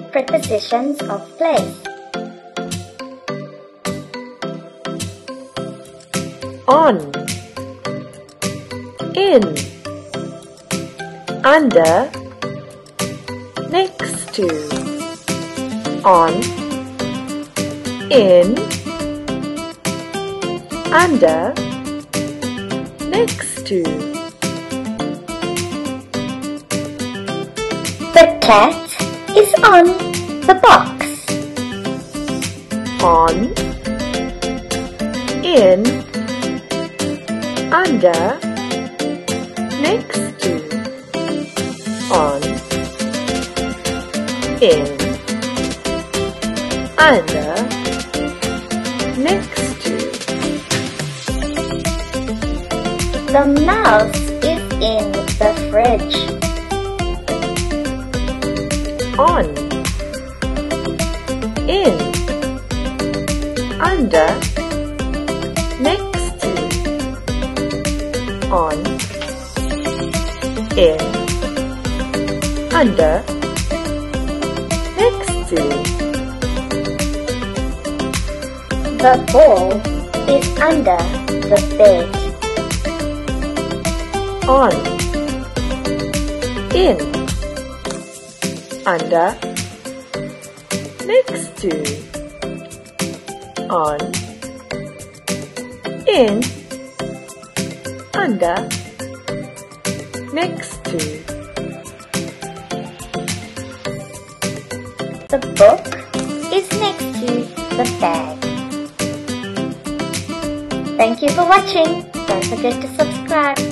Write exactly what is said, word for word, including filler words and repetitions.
Prepositions of place. On, in, under, next to. On, in, under, next to. The cat is on the box. On, in, under, next to. On, in, under, next to. The mouse is in the fridge. On, in, under, next to. On, in, under, next to. The ball is under the bed. On, in, under, next to. On, in, under, next to. The book is next to the bag. Thank you for watching. Don't forget to subscribe.